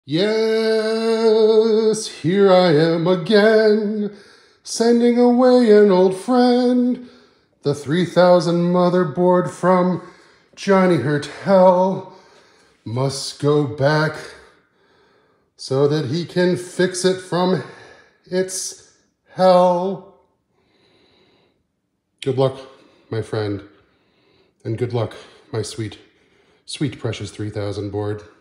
Yes, here I am again, sending away an old friend, the 3000 motherboard from Johnny Hurtel. Must go back so that he can fix it from its hell. Good luck, my friend, and good luck, my sweet, sweet precious 3000 board.